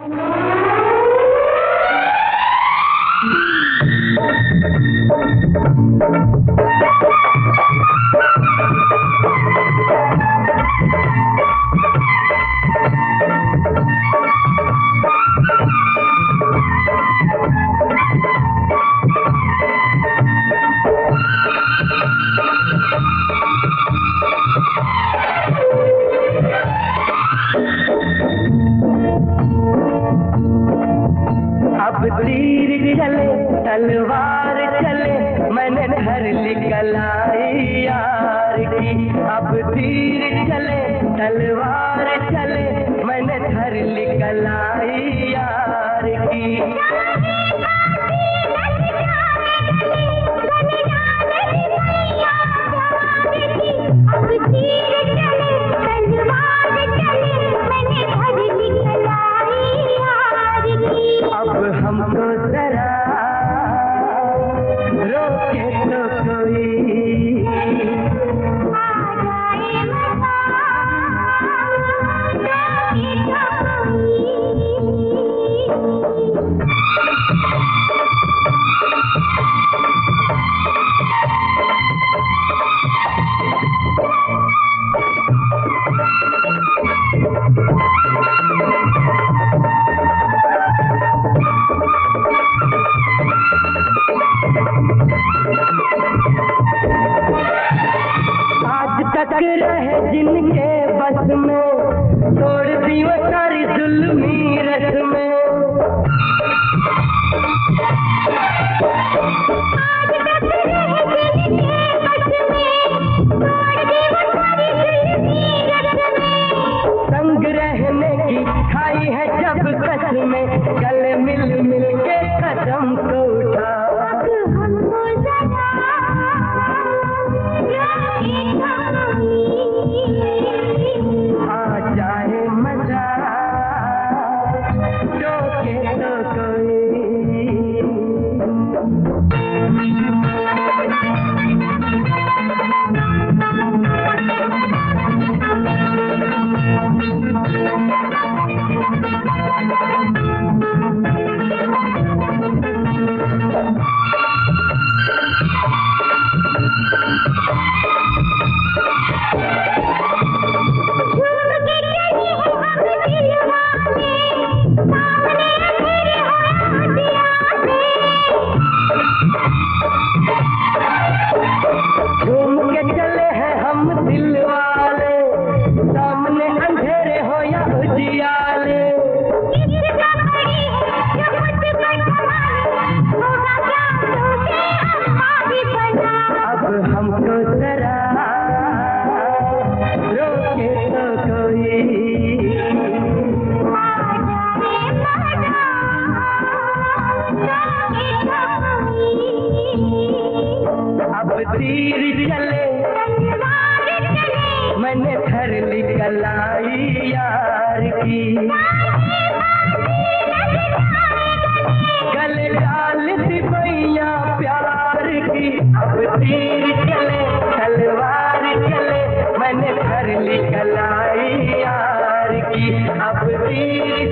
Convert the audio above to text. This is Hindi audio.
अब तीर चले तलवार चले मैंने घर निकल आई यार की। अब तीर चले तलवार चले मैंने घर निकल आई यार की। अब तीर चले तलवार चले मैंने घर निकल आई यार की। अब हमको जरा रोके तो कोई आ जाए मजा रोके तो रहे जिनके बस में तोड़ दी वो सारी जुल्मी रस्में। संग रहने की खाई है जब कसमें गले मिल मिल के कदम को उठा। आ जाए मजा टोके तो कोई। तीर चले मैंने घर निकल आई यार की। गले डाल दी मैया प्यार की। अब तीर चले तलवार चले मैंने घर निकल आई यार की। अब तीर